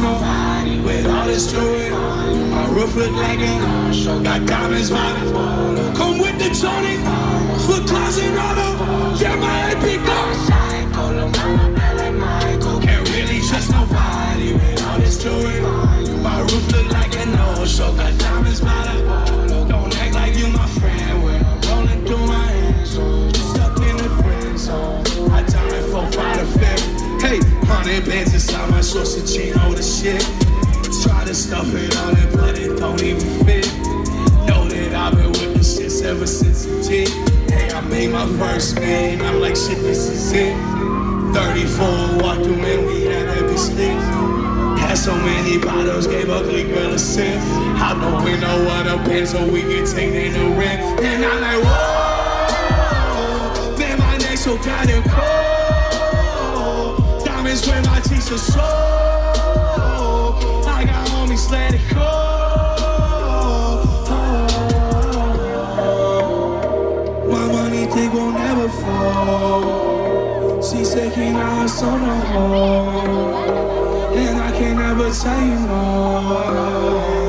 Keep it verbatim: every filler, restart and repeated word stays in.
nobody with all this jewelry. My roof look like an show, got diamonds by the ball. Come with the Tony, for closet auto. Yeah, my A P goes. Can't really trust nobody with all this jewelry. My roof look like an old show, got diamonds by the ball. Don't act like you my friend when I'm rolling through my hands. Stuck in the friend zone. I time it four, five, to fifth. Hey, hundred bands inside my shorts and chino the shit. Try to stuff it all in, but it don't even fit. Know that I've been with the shits ever since a kid. Hey, I made my first man, I'm like, shit, this is it. thirty-four, walked through, man, we had every sleep. Had so many bottles, gave ugly girl a sip. Out the window of the pen so we could take in the rent. And I'm like, whoa, man, my neck so goddamn cold. Diamonds where my teeth are so. I got homies, let it go. My money think won't never fall. She said, can I have some no more? And I can never tell you no.